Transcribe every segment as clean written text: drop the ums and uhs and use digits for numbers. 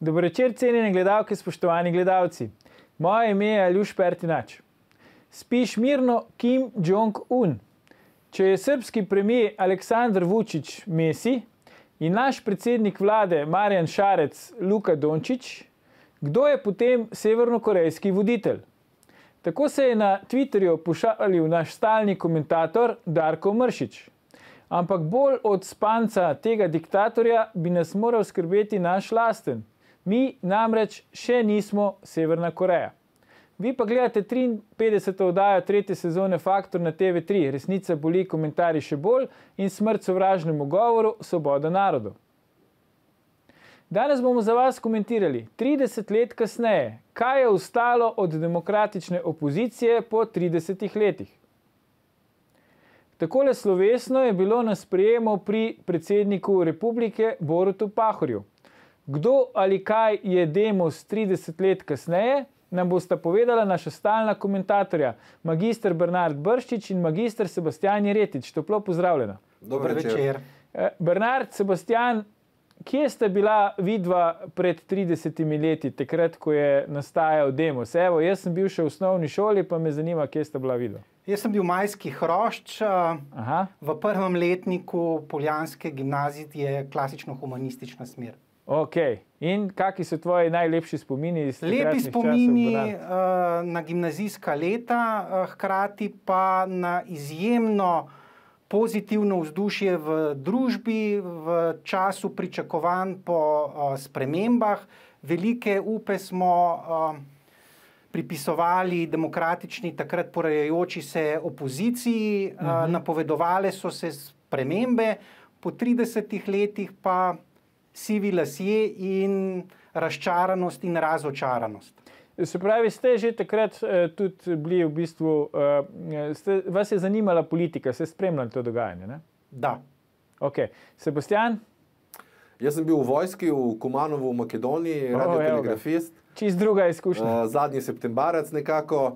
Dober večer, cenjene gledalke, spoštovani gledalci. Moje ime je Aljuš Pertinač. Spiš mirno, Kim Jong-un. Če je srbski premijer Aleksandar Vučić Messi in naš predsednik vlade Marjan Šarec Luka Dončić, kdo je potem severnokorejski voditelj? Tako se je na Twitterju pošalil naš stalni komentator Darko Mršič. Ampak bolj od spanca tega diktatorja bi nas moral skrbeti naš lasten. Mi namreč še nismo Severna Koreja. Vi pa gledate 53. oddajo 3. sezone Faktor na TV3. Resnica boli, komentarji še bolj in smrt sovražnemu govoru, svoboda narodu. Danes bomo za vas komentirali 30 let kasneje, kaj je ostalo od demokratične opozicije po 30 letih. Takole slovesno je bilo na sprejemu pri predsedniku republike Borutu Pahorju. Kdo ali kaj je Demos 30 let kasneje, nam bosta povedala naša stalna komentatorja, magister Bernard Brščič in magister Sebastijan Jeretič. Toplo pozdravljena. Dober večer. Bernard, Sebastijan, kje sta bila vidva pred 30 leti, takrat, ko je nastajal Demos? Evo, jaz sem bil še v osnovni šoli, pa me zanima, kje sta bila vidva. Jaz sem bil majski hrošč. V prvem letniku poljanske gimnazije klasično-humanistična smer. Ok. In kakšni so tvoji najlepši spomini iz takratnih časov? Lepi spomini na gimnazijska leta, hkrati pa na izjemno pozitivno vzdušje v družbi, v času pričakovanj po spremembah. Velike upe smo pripisovali demokratični, takrat porajajoči se opoziciji, napovedovale so se spremembe, po 30 letih pa sivi lasje in razčaranost in razočaranost. Se pravi, ste že takrat tudi bili v bistvu, vas je zanimala politika, ste spremljali to dogajanje, ne? Da. Ok. Sebastijan? Jaz sem bil v vojski v Kumanovu v Makedoniji, radiotelegrafist. Čist druga izkušnja. Zadnji septembarec nekako.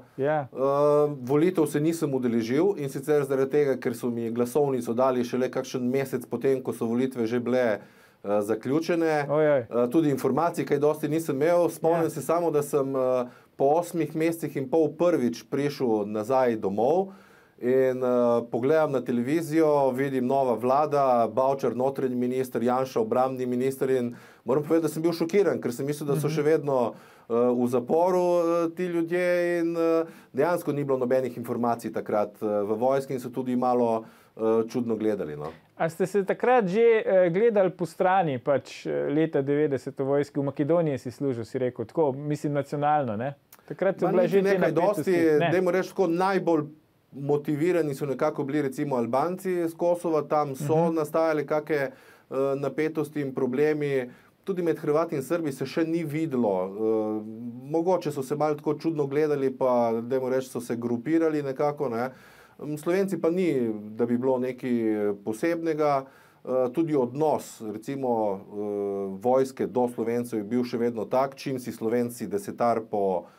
Volitev se nisem udeležil in sicer zaradi tega, ker so mi glasovnico dali šele kakšen mesec potem, ko so volitve že bile zaključene. Tudi informacij, kaj dosti nisem imel. Spomnim se samo, da sem po 8 mesecih in pol prvič prišel nazaj domov in pogledam na televizijo, vidim nova vlada, Bavčar notranji minister, Janša obrambni minister in moram povedati, da sem bil šokiran, ker sem mislil, da so še vedno v zaporu ti ljudje in dejansko ni bilo nobenih informacij takrat v vojski in so tudi malo čudno gledali. No. A ste se takrat že gledali po strani, pač leta 90 v vojski, v Makedoniji si služil, si rekel, tako, mislim nacionalno, ne? Takrat so bile že te napetosti. Dajmo reči tako, najbolj motivirani so nekako bili recimo Albanci z Kosova, tam so nastajale kakšne napetosti in problemi. Tudi med Hrvati in Srbi se še ni videlo. Mogoče so se malo tako čudno gledali, pa dajmo reči, so se grupirali nekako, ne? Slovenci pa ni, da bi bilo nekaj posebnega. Tudi odnos, recimo, vojske do Slovencev je bil še vedno tak, čim si Slovenci desetar po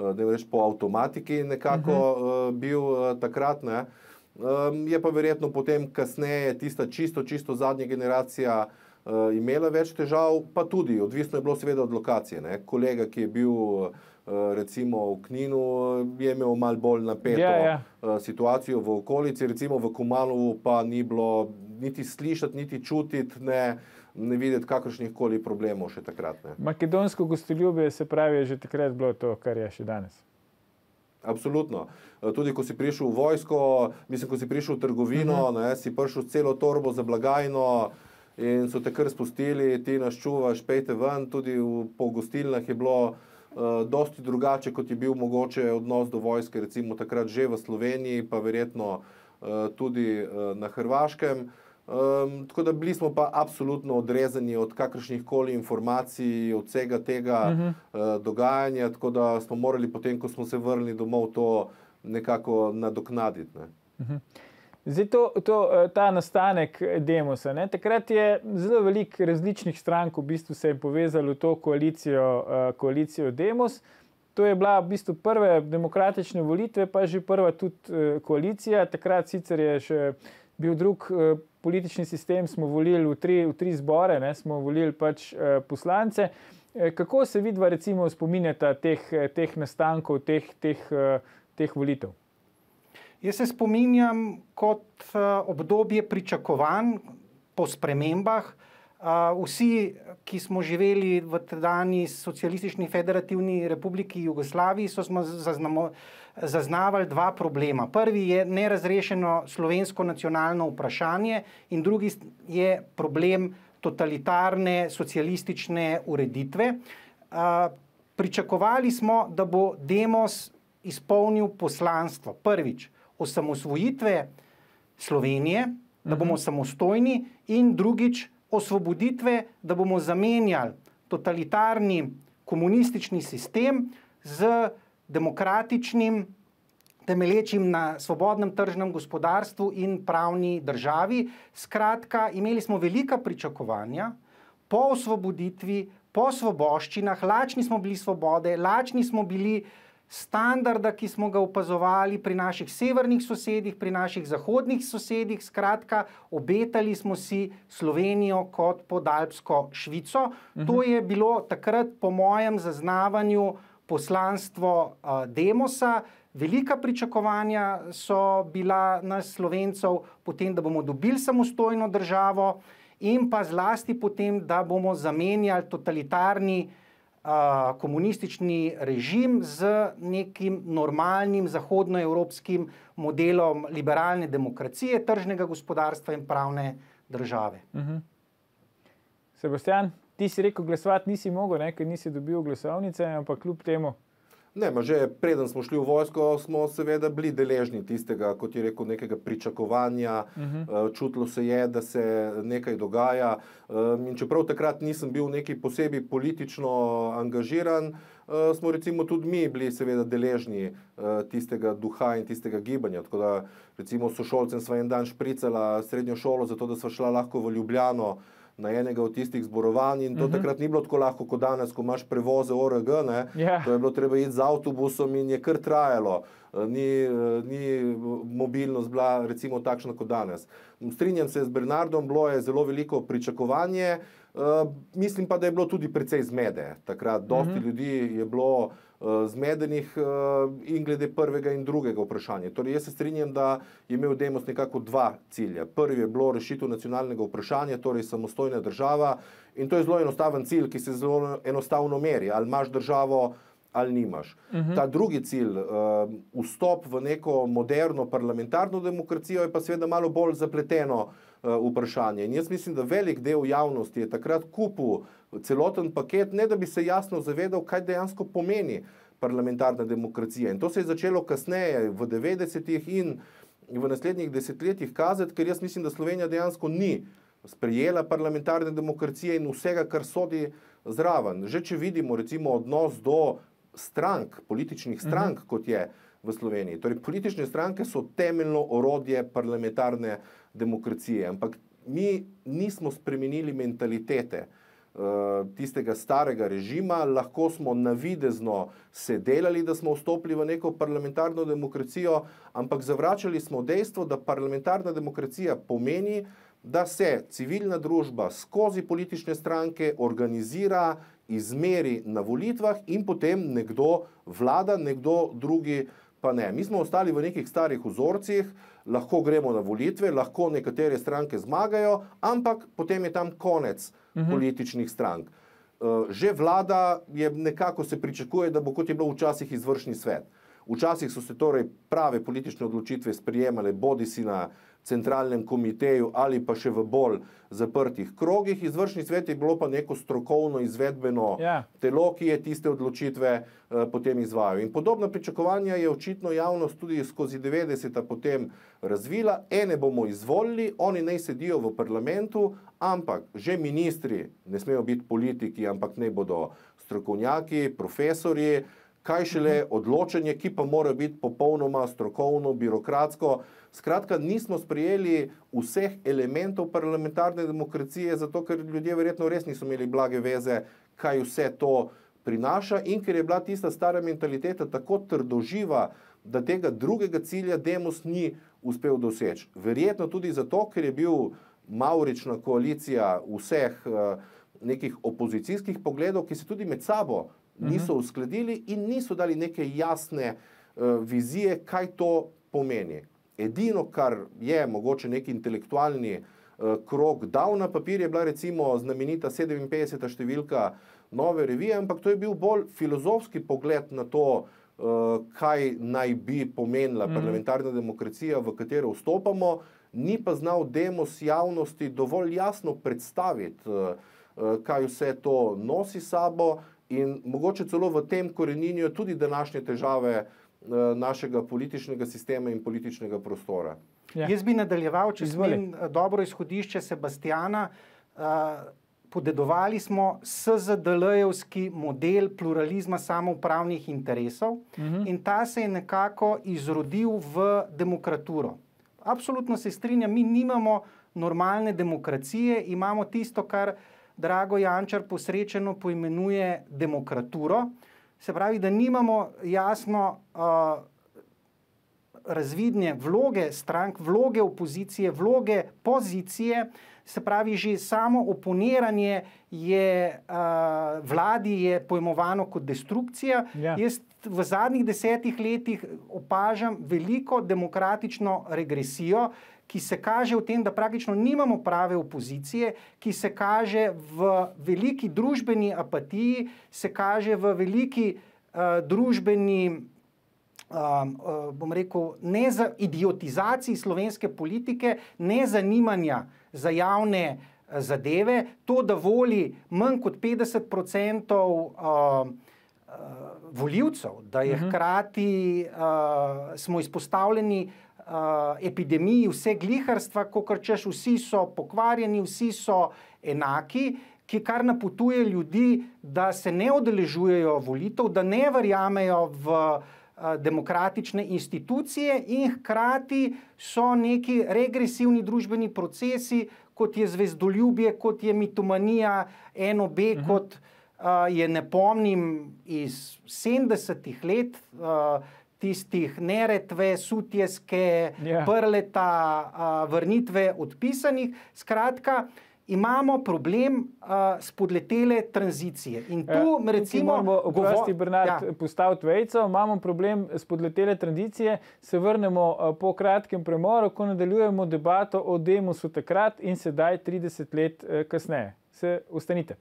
avtomatiki nekako bil takrat, ne. Je pa verjetno potem kasneje tista čisto zadnja generacija imela več težav, pa tudi, odvisno je bilo seveda od lokacije, ne. Kolega, ki je bil recimo v Kninu, je imel malo bolj napeto situacijo v okolici, recimo v Kumanovu pa ni bilo niti slišati, niti čutiti, ne videti kakršnih koli problemov še takrat. Ne. Makedonsko gostoljubje se pravi, je že takrat bilo to, kar je še danes. Absolutno. Tudi ko si prišel v vojsko, mislim, ko si prišel v trgovino, si prišel s celo torbo za blagajno in so te kar spustili, ti nas čuvaš, pejte ven, tudi po gostilnah je bilo dosti drugače, kot je bil mogoče odnos do vojske, recimo takrat že v Sloveniji, pa verjetno tudi na Hrvaškem. Tako da bili smo pa absolutno odrezani od kakršnih koli informacij, od vsega tega dogajanja, tako da smo morali potem, ko smo se vrnili domov, to nekako nadoknaditi. Ne. Zdaj ta nastanek Demosa, ne? Takrat je zelo veliko različnih strank v bistvu se je povezalo v to koalicijo Demos. To je bila v bistvu prve demokratične volitve, pa že prva tudi koalicija. Takrat sicer je še bil drug politični sistem, smo volili v tri zbore, smo volili pač poslance. Kako se vidva recimo spominjata teh nastankov, teh volitev? Jaz se spominjam kot obdobje pričakovanj po spremembah. Vsi, ki smo živeli v tedajni Socialistični federativni republiki Jugoslaviji, smo zaznavali dva problema. Prvi je nerazrešeno slovensko nacionalno vprašanje in drugi je problem totalitarne socialistične ureditve. Pričakovali smo, da bo Demos izpolnil poslanstvo. Prvič, osamosvojitve Slovenije, da bomo samostojni, in drugič, osvoboditve, da bomo zamenjali totalitarni komunistični sistem z demokratičnim, temelječim na svobodnem tržnem gospodarstvu in pravni državi. Skratka, imeli smo velika pričakovanja po osvoboditvi, po svoboščinah, lačni smo bili svobode, lačni smo bili standarda, ki smo ga opazovali pri naših severnih sosedih, pri naših zahodnih sosedih. Skratka, obetali smo si Slovenijo kot podalpsko Švico. To je bilo takrat po mojem zaznavanju poslanstvo Demosa. Velika pričakovanja so bila nas Slovencev potem, da bomo dobili samostojno državo in pa zlasti potem, da bomo zamenjali totalitarni komunistični režim z nekim normalnim zahodnoevropskim modelom liberalne demokracije, tržnega gospodarstva in pravne države. Sebastian, ti si rekel, glasovati nisi mogel, ker nisi dobil glasovnice, ampak kljub temu. Ne, že preden smo šli v vojsko, smo seveda bili deležni tistega, kot je rekel, nekega pričakovanja. Čutilo se je, da se nekaj dogaja. In čeprav takrat nisem bil neki posebej politično angažiran, smo recimo tudi mi bili seveda deležni tistega duha in tistega gibanja. Tako da recimo sošolcem sva en dan špricala srednjo šolo, zato da sva šla lahko v Ljubljano na enega od tistih zborovanj, in to takrat ni bilo tako lahko kot danes, ko imaš prevoze ORG, To je bilo treba iti z avtobusom in je kar trajalo. Ni mobilnost bila recimo takšna kot danes. Strinjam se z Bernardom, bilo je zelo veliko pričakovanje, mislim pa, da je bilo tudi precej zmede. Takrat dosti ljudi je bilo zmedenih in glede prvega in drugega vprašanja. Torej, jaz se strinjam, da je imel Demos nekako dva cilja. Prvi je bilo rešitev nacionalnega vprašanja, torej samostojna država, in to je zelo enostaven cilj, ki se zelo enostavno meri, ali imaš državo ali nimaš. Ta drugi cilj, vstop v neko moderno parlamentarno demokracijo, je pa seveda malo bolj zapleteno vprašanje. In jaz mislim, da velik del javnosti je takrat kupil celoten paket, ne da bi se jasno zavedal, kaj dejansko pomeni parlamentarna demokracija. In to se je začelo kasneje, v 90-ih in v naslednjih desetletjih kazati, ker jaz mislim, da Slovenija dejansko ni sprejela parlamentarne demokracije in vsega, kar sodi zraven. Že če vidimo recimo odnos do strank, političnih strank, kot je v Sloveniji. Torej, politične stranke so temeljno orodje parlamentarne demokracije, ampak mi nismo spremenili mentalitete tistega starega režima, lahko smo navidezno se delali, da smo vstopili v neko parlamentarno demokracijo, ampak zavračali smo dejstvo, da parlamentarna demokracija pomeni, da se civilna družba skozi politične stranke organizira, izmeri na volitvah in potem nekdo vlada, nekdo drugi pa ne. Mi smo ostali v nekih starih vzorcih, lahko gremo na volitve, lahko nekatere stranke zmagajo, ampak potem je tam konec političnih strank. Že vlada je nekako se pričakuje, da bo kot je bilo včasih izvršni svet. Včasih so se torej prave politične odločitve sprejemale bodisi na centralnem komiteju ali pa še v bolj zaprtih krogih. Izvršni svet je bilo pa neko strokovno izvedbeno telo, ki je tiste odločitve potem izvajal. In podobna pričakovanja je očitno javnost tudi skozi 90-ta potem razvila. Ene bomo izvolili, oni naj sedijo v parlamentu, ampak že ministri ne smejo biti politiki, ampak naj bodo strokovnjaki, profesorji, kaj šele odločanje, ki pa mora biti popolnoma strokovno, birokratsko. Skratka, nismo sprejeli vseh elementov parlamentarne demokracije, zato ker ljudje verjetno res niso imeli blage veze, kaj vse to prinaša, in ker je bila tista stara mentaliteta tako trdoživa da tega drugega cilja Demos ni uspel doseči. Verjetno tudi zato, ker je bil mavrična koalicija vseh nekih opozicijskih pogledov, ki se tudi med sabo niso uskladili in niso dali neke jasne vizije, kaj to pomeni. Edino, kar je mogoče neki intelektualni krog dal na papir, je bila recimo znamenita 57. številka Nove revije, ampak to je bil bolj filozofski pogled na to, kaj naj bi pomenila parlamentarna demokracija, v katero vstopamo, ni pa znal Demos javnosti dovolj jasno predstaviti, kaj vse to nosi sabo in mogoče celo v tem koreninju tudi današnje težave našega političnega sistema in političnega prostora. Ja. Jaz bi nadaljeval, če smem dobro izhodišče Sebastiana. Podedovali smo SZDL-jevski model pluralizma samoupravnih interesov in ta se je nekako izrodil v demokraturo. Absolutno se strinjam, mi nimamo normalne demokracije, imamo tisto, kar Drago Jančar posrečeno poimenuje demokraturo. Se pravi, da nimamo jasno razvidne vloge strank, vloge opozicije, vloge pozicije. Se pravi, že samo oponiranje vladi je pojmovano kot destrukcija. Ja. Jaz v zadnjih 10 letih opažam veliko demokratično regresijo, ki se kaže v tem, da praktično nimamo prave opozicije, ki se kaže v veliki družbeni apatiji, se kaže v veliki družbeni, bom rekel, idiotizaciji slovenske politike, nezanimanja za javne zadeve, to, da voli manj kot 50% volivcev, da je hkrati smo izpostavljeni epidemiji vse gliharstva, kakor češ, vsi so pokvarjeni, vsi so enaki, ki kar napotuje ljudi, da se ne udeležujejo volitev, da ne verjamejo v demokratične institucije in hkrati so neki regresivni družbeni procesi, kot je zvezdoljubje, kot je mitomanija, NOB, kot je, ne pomnim, iz 70-ih let, tistih Neretve, Sutjeske, Prleta, vrnitve odpisanih. Skratka, imamo problem spodletele tranzicije. In tu recimo... Oprosti, Bernard, postaviti vejco, imamo problem spodletele tranzicije, se vrnemo po kratkem premoru, ko nadaljujemo debato o Demosu takrat in sedaj 30 let kasneje. Ostanite.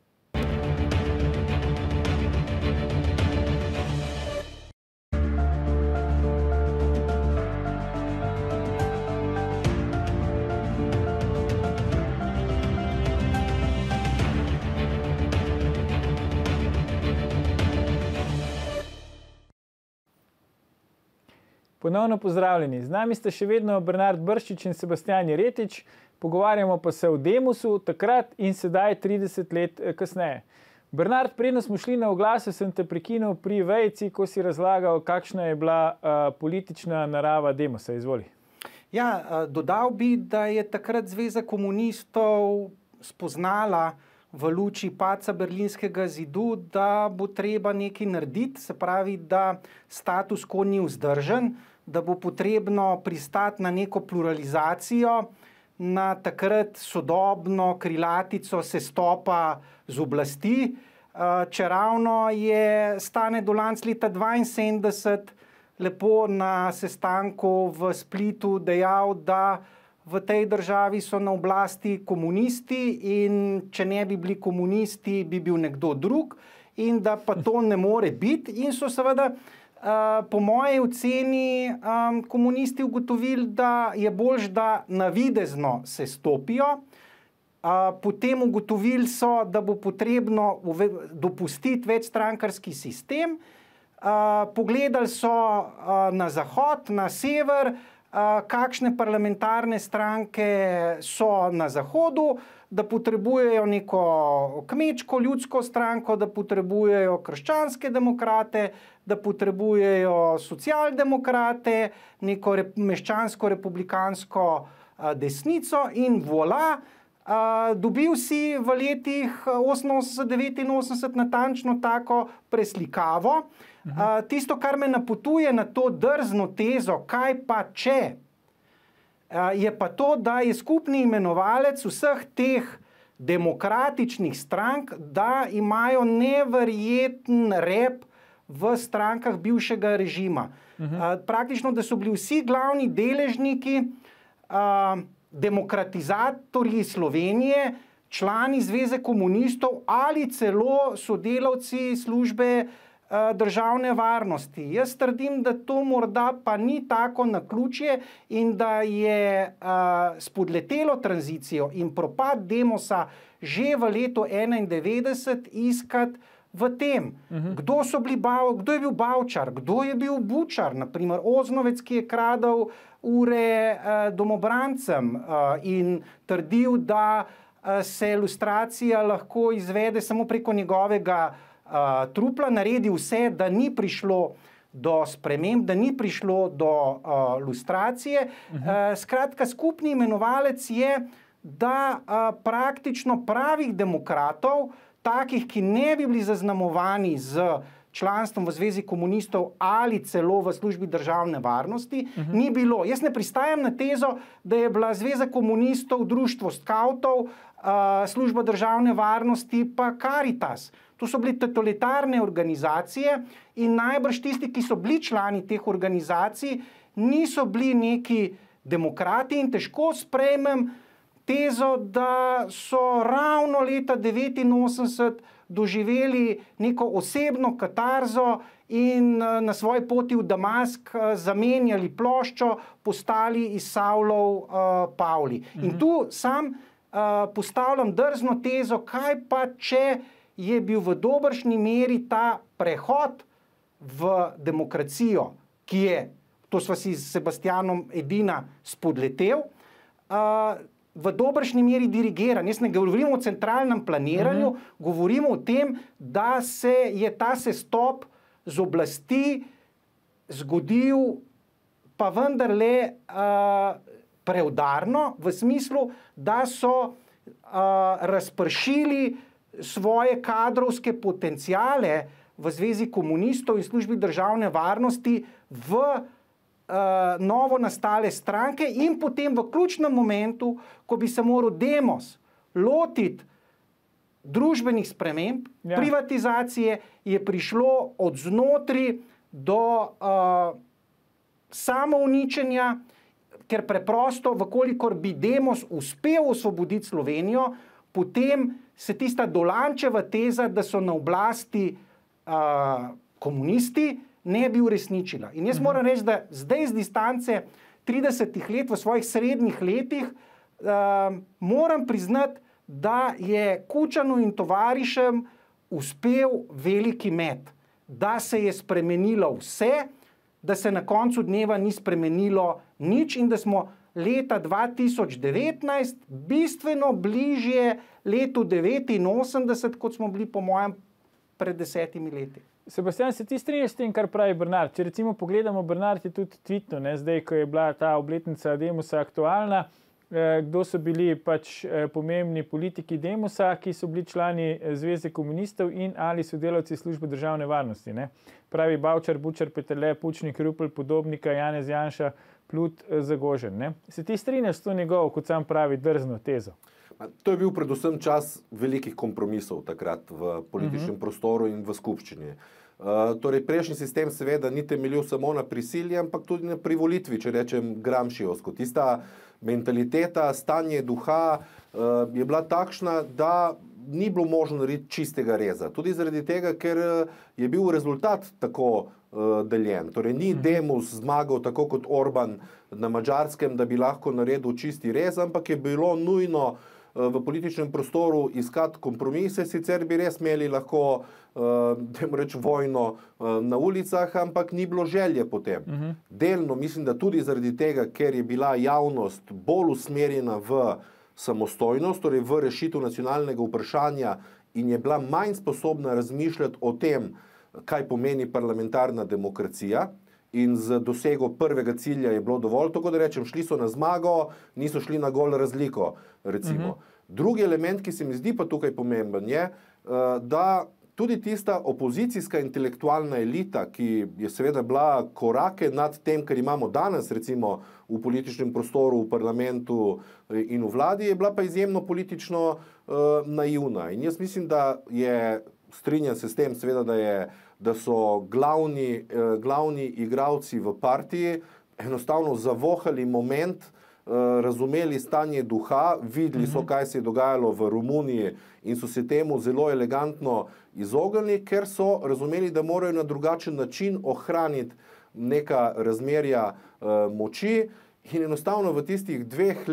Ponovno pozdravljeni. Z nami sta še vedno Bernard Brščič in Sebastian Jeretič. Pogovarjamo pa se o Demosu takrat in sedaj 30 let kasneje. Bernard, predno smo šli na oglase, sem te prekinil pri vejci, ko si razlagal, kakšna je bila politična narava Demosa. Izvoli. Ja, dodal bi, da je takrat Zveza komunistov spoznala v luči padca Berlinskega zidu, da bo treba nekaj narediti, se pravi, da status quo ni vzdržen, da bo potrebno pristati na neko pluralizacijo, na takrat sodobno krilatico sestopa z oblasti. Čeravno je Stane Dolanc leta 1972 lepo na sestanku v Splitu dejal, da v tej državi so na oblasti komunisti in če ne bi bili komunisti, bi bil nekdo drug in da pa to ne more biti. In so seveda po moji oceni komunisti ugotovili, da je boljš, da navidezno se stopijo. Potem ugotovili so, da bo potrebno dopustiti večstrankarski sistem. Pogledali so na zahod, na sever, kakšne parlamentarne stranke so na zahodu, da potrebujejo neko kmečko, ljudsko stranko, da potrebujejo krščanske demokrate, da potrebujejo socialdemokrate, neko meščansko-republikansko desnico in voilà, Dobil si v letih 88-89 natančno tako preslikavo. Tisto, kar me napotuje na to drzno tezo, kaj pa če, je pa to, da je skupni imenovalec vseh teh demokratičnih strank, da imajo neverjeten rep v strankah bivšega režima. Praktično, da so bili vsi glavni deležniki, demokratizatorji Slovenije, člani Zveze komunistov ali celo sodelavci službe državne varnosti. Jaz trdim, da to morda pa ni tako naključje in da je spodletelo tranzicijo in propad Demosa že v letu 1991 iskati v tem, kdo je bil Bavčar, kdo je bil Bučar, naprimer Oznovec, ki je kradel ure domobrancem in trdil, da se lustracija lahko izvede samo preko njegovega trupla, naredi vse, da ni prišlo do sprememb, da ni prišlo do lustracije. Skratka, skupni imenovalec je, da praktično pravih demokratov, takih, ki ne bi bili zaznamovani z članstvom v Zvezi komunistov ali celo v službi državne varnosti, ni bilo. Jaz ne pristajam na tezo, da je bila Zveza komunistov društvo skavtov, služba državne varnosti pa Karitas. To so bile totalitarne organizacije in najbrž tisti, ki so bili člani teh organizacij, niso bili neki demokrati in težko sprejmem tezo, da so ravno leta 1989 doživeli neko osebno katarzo in na svoji poti v Damask zamenjali ploščo, postali iz Savlov Pavli. In tu sam postavljam drzno tezo, kaj pa če je bil v dobršni meri ta prehod v demokracijo, ki je, to sva si s Sebastianom Edina spodletel, v dobršni meri dirigiran. Jaz ne govorim o centralnem planiranju, govorim o tem, da se je ta sestop z oblasti zgodil pa vendarle preudarno, v smislu, da so razpršili svoje kadrovske potenciale v Zvezi komunistov in službi državne varnosti v novo nastale stranke in potem v ključnem momentu, ko bi se moral Demos lotiti družbenih sprememb, privatizacije, je prišlo od znotraj do samouničenja, ker preprosto, vkolikor bi Demos uspel osvoboditi Slovenijo, potem se tista Dolančeva teza, da so na oblasti komunisti, ne bi uresničila. In jaz moram reči, da zdaj z distance 30 let, v svojih srednjih letih, moram priznati, da je Kučanu in tovarišem uspel veliki met, da se je spremenilo vse, da se na koncu dneva ni spremenilo nič in da smo leta 2019 bistveno bližje letu 89, kot smo bili po mojem pred 10 leti. Sebastian, se ti strinjaš s tem, kar pravi Bernard? Če recimo pogledamo, Bernard je tudi tweetno, zdaj, ko je bila ta obletnica Demosa aktualna, kdo so bili pač pomembni politiki Demosa, ki so bili člani Zveze komunistov in ali sodelavci službe državne varnosti. Ne? Pravi Bavčar, Bučar, Peterle, Pučnik, Rupel, Podobnika, Janez Janša, Plut, Zagožen. Ne? Se ti strinjaš s to njegovo, kot sam pravi, drzno tezo? To je bil predvsem čas velikih kompromisov takrat v političnem prostoru in v skupščini. Torej, prejšnji sistem seveda ni temeljil samo na prisilji, ampak tudi na privolitvi, če rečem Gramscijevsko. Tista mentaliteta, stanje duha je bila takšna, da ni bilo možno narediti čistega reza. Tudi zaradi tega, ker je bil rezultat tako deljen. Torej, ni Demos zmagal tako kot Orban na Madžarskem, da bi lahko naredil čisti rez, ampak je bilo nujno v političnem prostoru iskati kompromise, sicer bi res imeli lahko vojno na ulicah, ampak ni bilo želje potem. Delno mislim, da tudi zaradi tega, ker je bila javnost bolj usmerjena v samostojnost, torej v rešitev nacionalnega vprašanja in je bila manj sposobna razmišljati o tem, kaj pomeni parlamentarna demokracija, in z dosego prvega cilja je bilo dovolj, tako da rečem, šli so na zmago, niso šli na gol razliko, recimo. Drugi element, ki se mi zdi pa tukaj pomemben, je, da tudi tista opozicijska intelektualna elita, ki je seveda bila korake nad tem, kar imamo danes, recimo v političnem prostoru, v parlamentu in v vladi, je bila pa izjemno politično naivna. In jaz mislim, da strinjam se s tem, seveda, da so glavni igralci v partiji enostavno zavohali moment, razumeli stanje duha, videli so, kaj se je dogajalo v Romuniji in so se temu zelo elegantno izognili, ker so razumeli, da morajo na drugačen način ohraniti neka razmerja moči in enostavno v tistih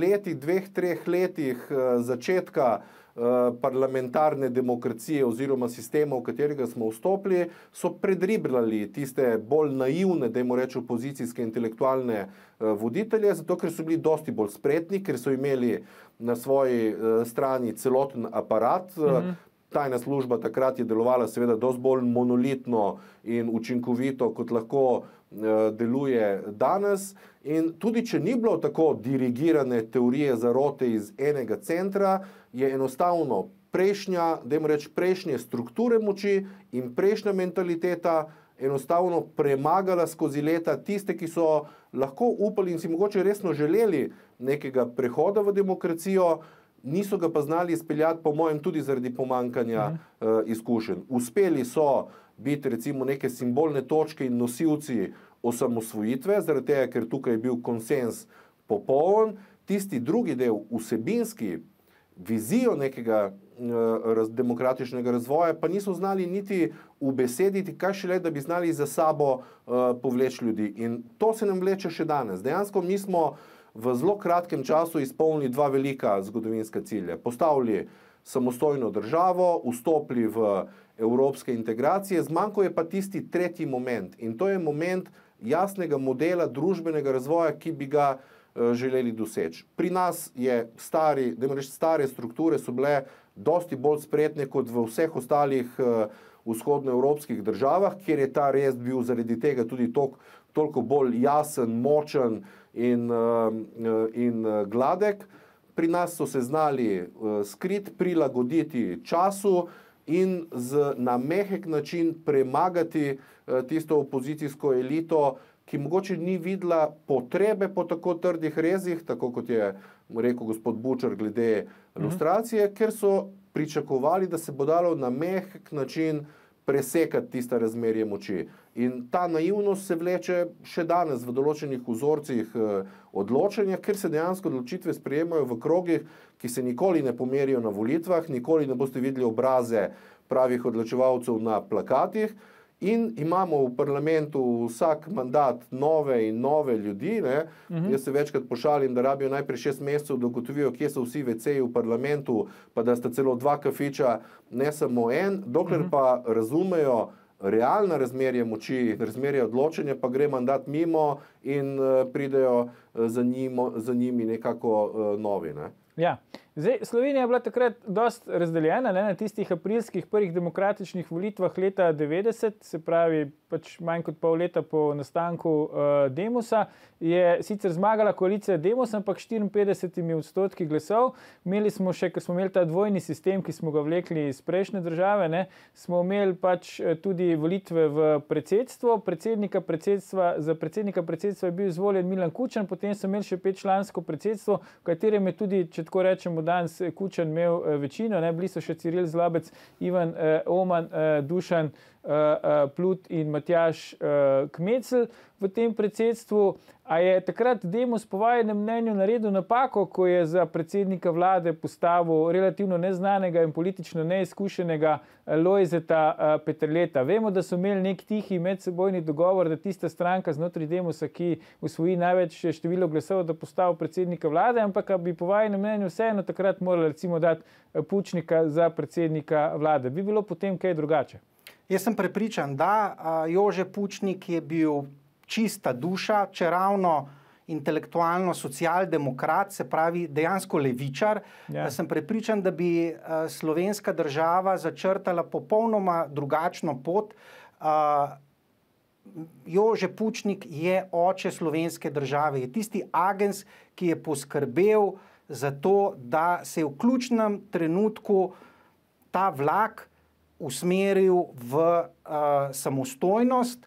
2-3 letih začetka parlamentarne demokracije oziroma sistema, v katerega smo vstopili, so predribljali tiste bolj naivne, dajmo reči, opozicijske intelektualne voditelje, zato ker so bili dosti bolj spretni, ker so imeli na svoji strani celoten aparat. Tajna služba takrat je delovala seveda dosti bolj monolitno in učinkovito, kot lahko deluje danes. In tudi, če ni bilo tako dirigirane teorije zarote iz enega centra, je enostavno prejšnje strukture moči in prejšnja mentaliteta enostavno premagala skozi leta tiste, ki so lahko upali in si mogoče resno želeli nekega prehoda v demokracijo, niso ga pa znali izpeljati, po mojem, tudi zaradi pomankanja izkušenj. Uspeli so biti recimo neke simbolne točke in nosilci osamosvojitve, zaradi tega, ker tukaj je bil konsens popoln. Tisti drugi del, vsebinski, vizijo nekega demokratičnega razvoja, pa niso znali niti ubesediti, kaj šele, da bi znali za sabo povleči ljudi. In to se nam vleče še danes. Dejansko mi smo v zelo kratkem času izpolnili dva velika zgodovinska cilja. Postavili samostojno državo, vstopili v evropske integracije, zmanjko je pa tisti tretji moment. In to je moment jasnega modela družbenega razvoja, ki bi ga želeli doseči. Pri nas je stare strukture so bile dosti bolj spretne kot v vseh ostalih vzhodnoevropskih državah, kjer je ta res bil zaradi tega tudi toliko bolj jasen, močen in gladek. Pri nas so se znali skriti, prilagoditi času in na mehek način premagati tisto opozicijsko elito, ki mogoče ni videla potrebe po tako trdih rezih, tako kot je rekel gospod Bučar glede lustracije, ker so pričakovali, da se bo dalo na mehek način presekati tista razmerje moči. In ta naivnost se vleče še danes v določenih vzorcih odločanja, ker se dejansko odločitve sprejemajo v krogih, ki se nikoli ne pomerijo na volitvah, nikoli ne boste videli obraze pravih odločevalcev na plakatih. In imamo v parlamentu vsak mandat nove in nove ljudi. Jaz se večkrat pošalim, da rabijo najprej 6 mesecev, da ugotovijo, kje so vsi WC-ji v parlamentu, pa da sta celo 2 kafiča, ne samo en, dokler pa razumejo realna razmerja moči, razmerja odločanja, pa gre mandat mimo in pridejo za njimi nekako novi. Ja. Zdaj, Slovenija je bila takrat dosti razdeljena na tistih aprilskih prvih demokratičnih volitvah leta 90, se pravi pač manj kot pol leta po nastanku Demosa, je sicer zmagala koalicija Demos, ampak 54% glasov. Imeli smo še, ker smo imeli ta dvojni sistem, ki smo ga vlekli iz prejšnje države, smo imeli pač tudi volitve v predsedstvo. Za predsednika predsedstva je bil izvoljen Milan Kučan, potem so imeli še 5-člansko predsedstvo, v katerem je tudi, če tako rečemo, danes Kučan imel večino, bili so še Ciril Zlobec, Ivan Oman, Dušan Plut in Matjaž Kmecl v tem predsedstvu. A je takrat Demos po vajenem mnenju naredil napako, ko je za predsednika vlade postavil relativno neznanega in politično neizkušenega Lojzeta Peterleta? Vemo, da so imeli nek tihi medsebojni dogovor, da tista stranka znotraj Demosa, ki osvoji največ število glasov, da postavi predsednika vlade, ampak bi po vajenem mnenju vseeno takrat morali recimo dati Pučnika za predsednika vlade. Bi bilo potem kaj drugače? Jaz sem prepričan, da Jože Pučnik je bil čista duša, čeravno intelektualno socialdemokrat, se pravi dejansko levičar. Ja. Sem prepričan, da bi slovenska država začrtala popolnoma drugačno pot. Jože Pučnik je oče slovenske države, je tisti agens, ki je poskrbel za to, da se je v ključnem trenutku ta vlak usmeril v samostojnost.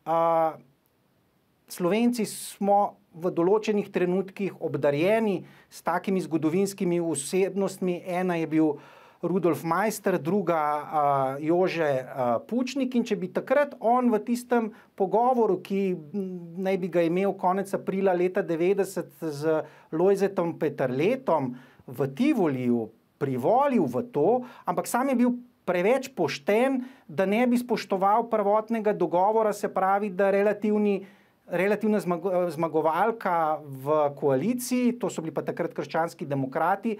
Slovenci smo v določenih trenutkih obdarjeni s takimi zgodovinskimi osebnostmi. Ena je bil Rudolf Maister, druga Jože Pučnik, in če bi takrat on v tistem pogovoru, ki naj bi ga imel konec aprila leta 90 z Lojzetom Peterletom v Tivoliju, privolil v to, ampak sam je bil preveč pošten, da ne bi spoštoval prvotnega dogovora, se pravi, da relativna zmagovalka v koaliciji, to so bili pa takrat krščanski demokrati,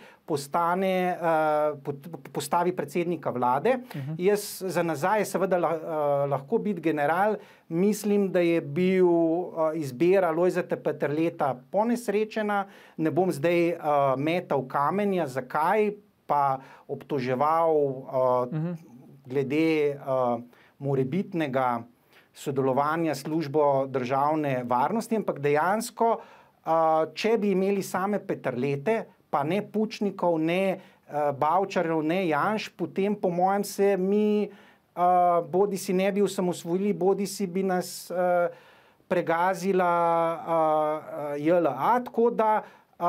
postavi predsednika vlade. Jaz za nazaj seveda lahko biti general, mislim, da je bil izbira Lojzeta Peterleta ponesrečena, ne bom zdaj metal kamenja, zakaj, pa obtoževal glede morebitnega sodelovanja službo državne varnosti, ampak dejansko, če bi imeli same Peterlete, pa ne Pučnikov, ne Bavčarjev, ne Janš, potem po mojem se mi bodi si ne bi osamosvojili, bodi si bi nas pregazila JLA, tako da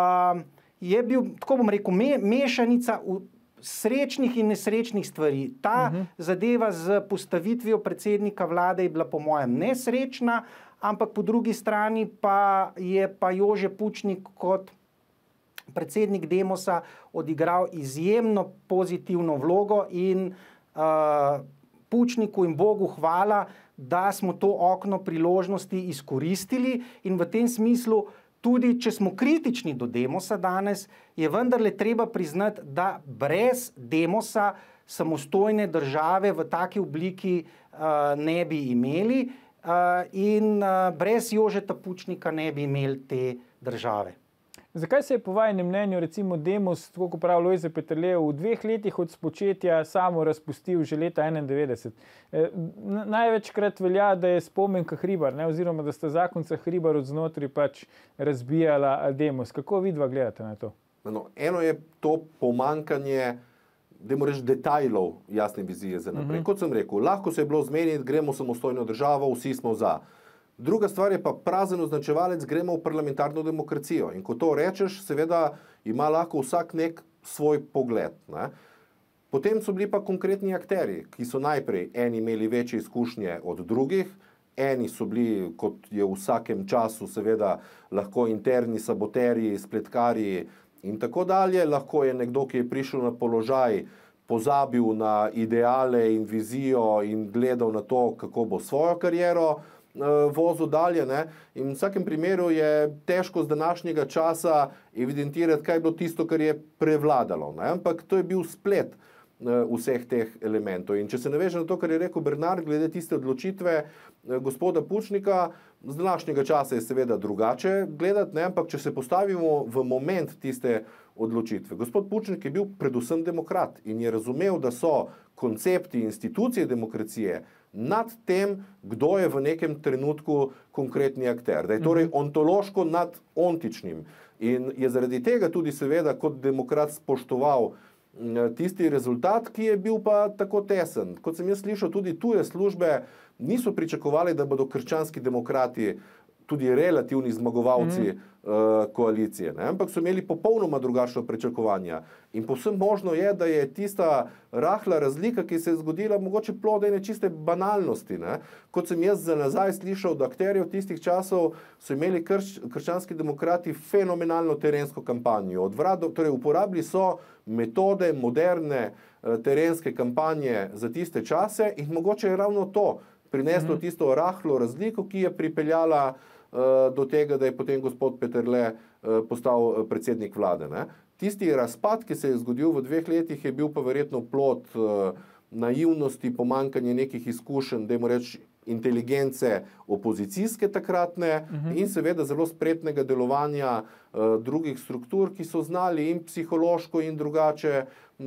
je bil, tako bom rekel, mešanica srečnih in nesrečnih stvari. Ta zadeva z postavitvijo predsednika vlade je bila po mojem nesrečna, ampak po drugi strani pa je pa Jože Pučnik kot predsednik Demosa odigral izjemno pozitivno vlogo in Pučniku in Bogu hvala, da smo to okno priložnosti izkoristili, in v tem smislu tudi, če smo kritični do Demosa danes, je vendarle treba priznati, da brez Demosa samostojne države v taki obliki ne bi imeli in brez Jožeta Pučnika ne bi imeli te države. Zakaj se je po vašem mnenju recimo Demos, tako kot pravi Lojze Peterle, v 2 letih od spočetja samo razpustil že leta 1991? Največkrat velja, da je Spomenka Hribar, oziroma da sta zakonca Hribar od znotraj pač razbijala Demos. Kako vidva gledate na to? Eno je to pomankanje, dajmo reči, detajlov jasne vizije za naprej. Kot sem rekel, lahko se je bilo zmeniti, gremo v samostojno državo, vsi smo za. Druga stvar je pa prazen označevalec, gremo v parlamentarno demokracijo. In ko to rečeš, seveda ima lahko vsak nek svoj pogled. Potem so bili pa konkretni akteri, ki so najprej eni imeli večje izkušnje od drugih, eni so bili, kot je v vsakem času, seveda lahko interni saboterji, spletkarji in tako dalje. Lahko je nekdo, ki je prišel na položaj, pozabil na ideale in vizijo in gledal na to, kako bo svojo kariero vozil dalje. In v vsakem primeru je težko z današnjega časa evidentirati, kaj je bilo tisto, kar je prevladalo. Ampak to je bil splet vseh teh elementov. In če se naveže na to, kar je rekel Bernard, glede tiste odločitve gospoda Pučnika, z današnjega časa je seveda drugače gledati, ampak če se postavimo v moment tiste odločitve. Gospod Pučnik je bil predvsem demokrat in je razumel, da so koncepti institucije demokracije nad tem, kdo je v nekem trenutku konkretni akter. Da je torej ontološko nad ontičnim. In je zaradi tega tudi seveda kot demokrat spoštoval tisti rezultat, ki je bil pa tako tesen. Kot sem jaz slišal, tudi tuje službe niso pričakovali, da bodo krščanski demokrati tudi relativni zmagovalci koalicije. Ampak so imeli popolnoma drugačno pričakovanja. In povsem možno je, da je tista rahla razlika, ki se je zgodila, mogoče plod ene čiste banalnosti. Kot sem jaz za nazaj slišal od akterjev tistih časov, so imeli krščanski demokrati fenomenalno terensko kampanjo. Torej uporabili so metode moderne terenske kampanje za tiste čase in mogoče je ravno to prineslo tisto rahlo razliko, ki je pripeljala do tega, da je potem gospod Peterle postal predsednik vlade. Tisti razpad, ki se je zgodil v 2 letih, je bil pa verjetno plod naivnosti, pomankanje nekih izkušenj, dajmo reči, inteligence opozicijske takratne in seveda zelo spretnega delovanja drugih struktur, ki so znali in psihološko in drugače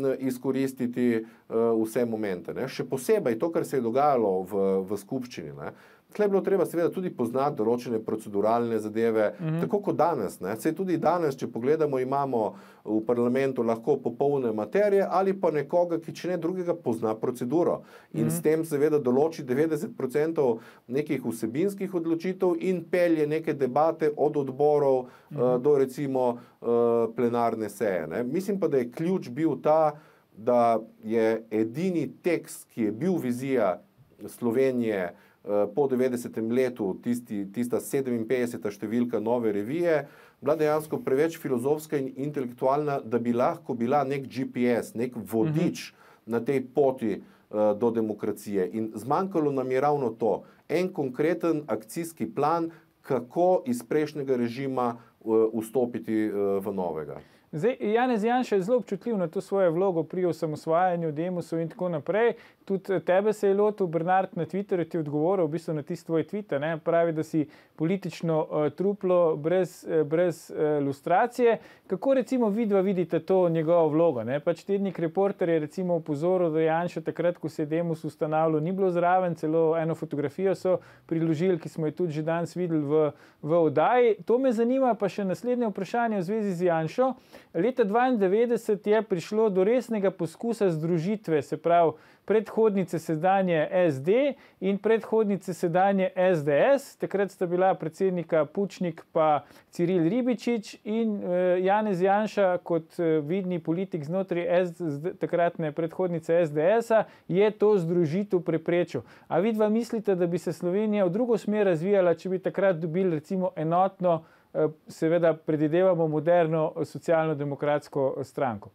izkoristiti vse momente. Ne. Še posebej to, kar se je dogajalo v skupščini. Ne. Tle je bilo treba seveda tudi poznati določene proceduralne zadeve, tako kot danes. Ne. Saj tudi danes, če pogledamo, imamo v parlamentu lahko popolne materije ali pa nekoga, ki če ne drugega pozna proceduro in s tem seveda določi 90% nekih vsebinskih odločitev in pelje neke debate od odborov do recimo plenarne seje. Ne. Mislim pa, da je ključ bil ta, da je edini tekst, ki je bil vizija Slovenije po 90. letu, tista 57. številka nove revije, bila dejansko preveč filozofska in intelektualna, da bi lahko bila nek GPS, nek vodič na tej poti do demokracije. In zmanjkalo nam je ravno to, en konkreten akcijski plan, kako iz prejšnjega režima vstopiti v novega. Zdaj, Janez Janša je zelo občutljiv na to svojo vlogo pri osamosvajanju, Demosu in tako naprej. Tudi tebe se je lotil Bernard na Twitterju, ti odgovoril v bistvu na tisti tvoj tweet, ne? Pravi, da si politično truplo brez lustracije. Kako recimo vidva vidite to njegovo vlogo? Ne? Pač tednik Reporter je recimo upozoril, da Janša takrat, ko se je Demos ustanavljal, ni bilo zraven, celo eno fotografijo so priložili, ki smo jo tudi že danes videli v oddaji. To me zanima, pa še naslednje vprašanje v zvezi z Janšo. Leta 1992 je prišlo do resnega poskusa združitve, se pravi predhodnice sedanje SD in predhodnice sedanje SDS. Takrat sta bila predsednika Pučnik pa Ciril Ribičič in Janez Janša kot vidni politik znotraj takratne predhodnice SDS-a je to združitev preprečil. A vidva mislite, da bi se Slovenija v drugo smer razvijala, če bi takrat dobili recimo enotno, seveda predvidevamo moderno socialno-demokratsko stranko?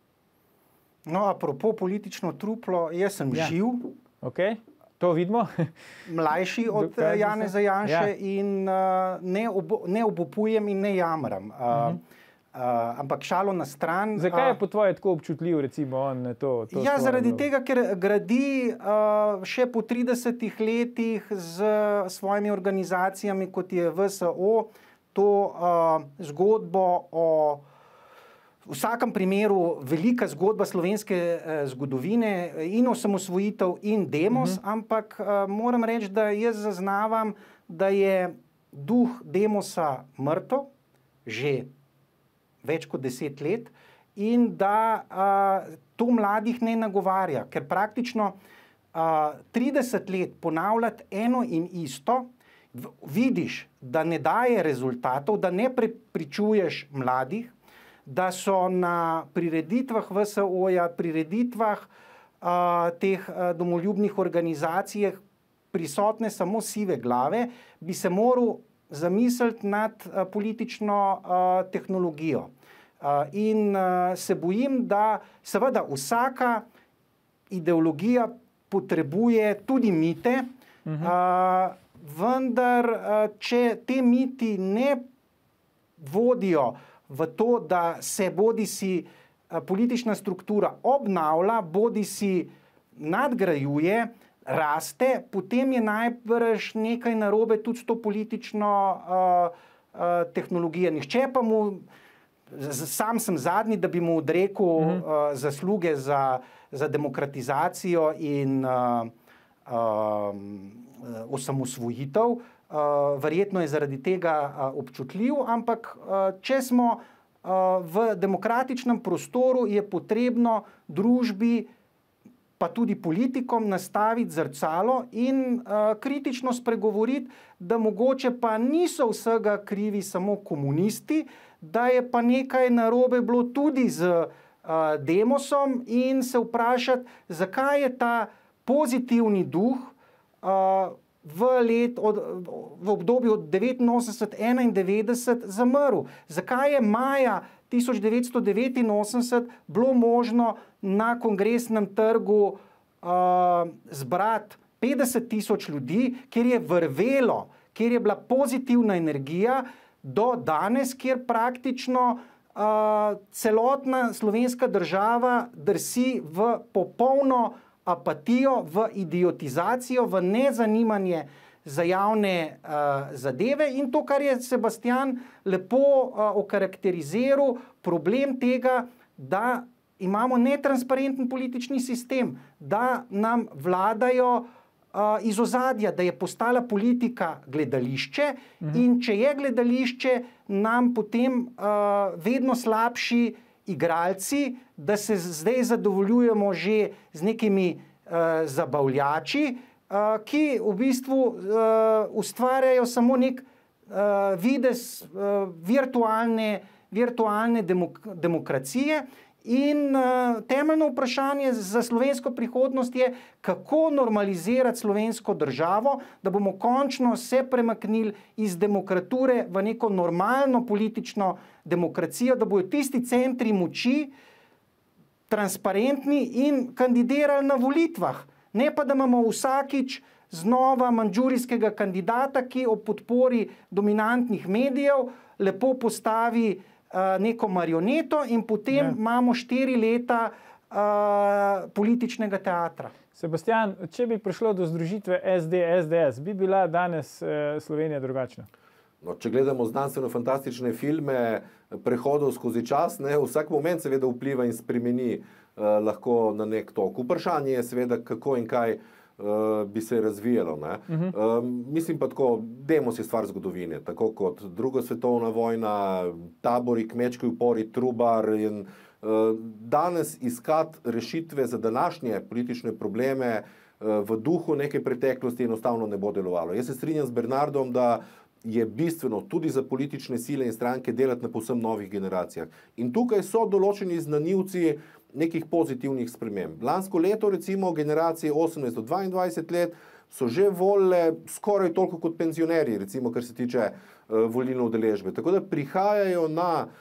No, apropo politično truplo, jaz sem živ. Okay. To vidimo. Mlajši od Janeza Janše in ne obupujem in ne jamram. Ampak šalo na stran. Zakaj je po tvoje tako občutljiv, recimo, on to ja, zaradi tega, ker gradi še po 30 letih z svojimi organizacijami, kot je VSO, to zgodbo o v vsakem primeru velika zgodba slovenske zgodovine in osamosvojitev in Demos, ampak moram reči, da jaz zaznavam, da je duh Demosa mrtev že več kot 10 let in da to mladih ne nagovarja, ker praktično 30 let ponavljati eno in isto, vidiš, da ne daje rezultatov, da ne prepričuješ mladih, da so na prireditvah VSO-ja, prireditvah teh domoljubnih organizacij prisotne samo sive glave, bi se moral zamisliti nad politično tehnologijo. In se bojim, da seveda vsaka ideologija potrebuje tudi mite, vendar če te miti ne vodijo v to, da se bodisi politična struktura obnavlja, bodisi nadgrajuje, raste, potem je najbrž nekaj narobe tudi s to politično tehnologijo. Nihče pa mu, sam sem zadnji, da bi mu odrekel zasluge za demokratizacijo in osamosvojitev. Verjetno je zaradi tega občutljiv, ampak če smo v demokratičnem prostoru, je potrebno družbi, pa tudi politikom nastaviti zrcalo in kritično spregovoriti, da mogoče pa niso vsega krivi samo komunisti, da je pa nekaj narobe bilo tudi z Demosom in se vprašati, zakaj je ta pozitivni duh v obdobju od 89-91 zamrl. Zakaj je maja 1989 bilo možno na Kongresnem trgu zbrati 50.000 ljudi, kjer je vrvelo, kjer je bila pozitivna energija, do danes, kjer praktično celotna slovenska država drsi v popolno apatijo, v idiotizacijo, v nezanimanje za javne zadeve in to, kar je Sebastian lepo okarakteriziral, problem tega, da imamo netransparenten politični sistem, da nam vladajo iz ozadja, da je postala politika gledališče in če je gledališče, nam potem vedno slabši igralci, da se zdaj zadovoljujemo že z nekimi zabavljači, ki v bistvu ustvarjajo samo nek videz virtualne demokracije. In temeljno vprašanje za slovensko prihodnost je, kako normalizirati slovensko državo, da bomo končno se premaknili iz demokrature v neko normalno politično demokracijo, da bodo tisti centri moči transparentni in kandidirali na volitvah. Ne pa, da imamo vsakič znova mandžurijskega kandidata, ki ob podpori dominantnih medijev lepo postavi neko marioneto in potem imamo 4 leta političnega teatra. Sebastian, če bi prišlo do združitve SD-SDS, bi bila danes Slovenija drugačna? No, če gledamo znanstveno-fantastične filme prehodov skozi čas, vsak moment seveda vpliva in spremeni lahko na nek tok. Vprašanje je seveda, kako in kaj bi se razvijalo. Mislim pa tako, demos je stvar zgodovine, tako kot druga svetovna vojna, tabori, kmečki upori, Trubar in danes iskati rešitve za današnje politične probleme v duhu neke preteklosti enostavno ne bo delovalo. Jaz se strinjam z Bernardom, da je bistveno tudi za politične sile in stranke delati na povsem novih generacijah. In tukaj so določeni znanilci nekih pozitivnih sprememb. Lansko leto recimo generacije 18 do 22 let so že volile skoraj toliko kot penzionerji, recimo kar se tiče volilne udeležbe. Tako da prihajajo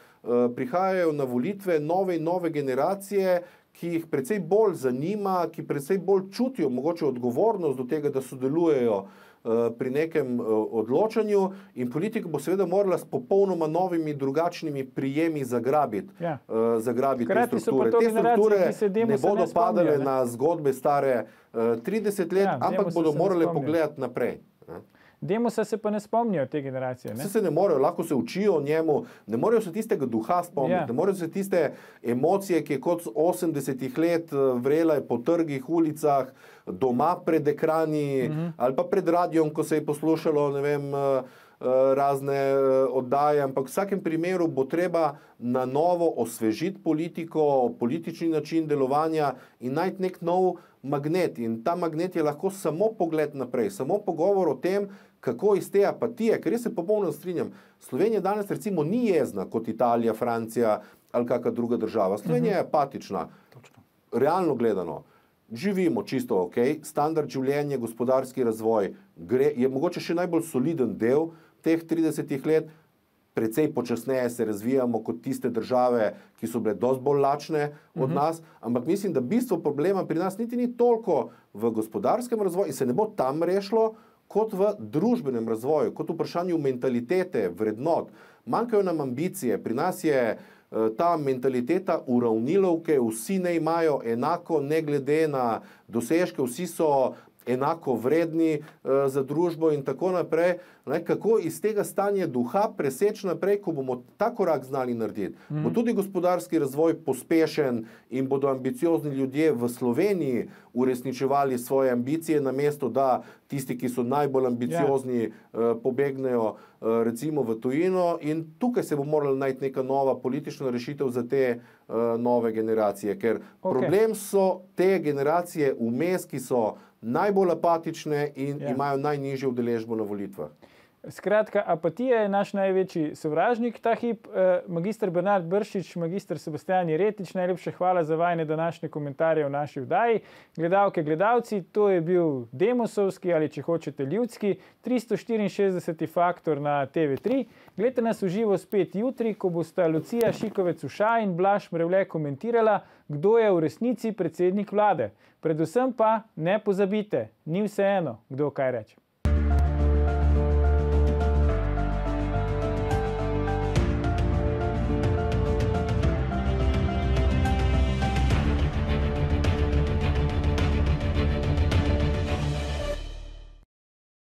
na volitve nove generacije, ki jih precej bolj zanima, ki precej bolj čutijo mogoče odgovornost do tega, da sodelujejo pri nekem odločanju in politika bo seveda morala s popolnoma novimi, drugačnimi prijemi zagrabiti te strukture. Te strukture ne bodo padale na zgodbe stare 30 let, ampak bodo morale pogledati naprej. Demosa se pa ne spomnijo te generacije. Se ne morejo, lahko se učijo o njemu, ne morejo se tistega duha spomniti, ne morejo se tiste emocije, ki je kot 80-ih let vrela po trgih, ulicah, doma pred ekrani ali pa pred radijom, ko se je poslušalo, ne vem, razne oddaje, ampak v vsakem primeru bo treba na novo osvežiti politiko, politični način delovanja in najti nek nov magnet. In ta magnet je lahko samo pogled naprej, samo pogovor o tem, kako iz te apatije, ker jaz se popolnoma strinjam, Slovenija danes recimo ni jezna kot Italija, Francija ali kakšna druga država. Slovenija je apatična, realno gledano. Živimo čisto ok, standard življenja, gospodarski razvoj je mogoče še najbolj soliden del teh 30 let, precej počasneje se razvijamo kot tiste države, ki so bile dosti bolj lačne od nas, ampak mislim, da bistvo problema pri nas niti ni toliko v gospodarskem razvoju in se ne bo tam rešilo, kot v družbenem razvoju, kot v vprašanju mentalitete, vrednot. Manjkajo nam ambicije, pri nas je ta mentaliteta uravnilovke, vsi ne imajo enako, ne glede na dosežke, vsi so enako vredni za družbo in tako naprej. Kako iz tega stanja duha preseči naprej, ko bomo ta korak znali narediti. Bo tudi gospodarski razvoj pospešen in bodo ambiciozni ljudje v Sloveniji uresničevali svoje ambicije, namesto da tisti, ki so najbolj ambiciozni, pobegnejo recimo v tujino. In tukaj se bo morala najti neka nova politična rešitev za te nove generacije, ker problem so te generacije vmes, ki so najbolj apatične in imajo najnižjo udeležbo na volitvah. Skratka, apatija je naš največji sovražnik ta hip. Magister Bernard Brščič, magister Sebastian Jeretič, najlepša hvala za vajne današnje komentarje v naši vdaji. Gledalke, gledalci, to je bil demosovski ali če hočete ljudski 364. faktor na TV3. Gledajte nas v živo spet jutri, ko bosta Lucija Šikovec-Uša in Blaž Mrevle komentirala, kdo je v resnici predsednik vlade. Predvsem pa ne pozabite, ni vseeno, kdo kaj reče.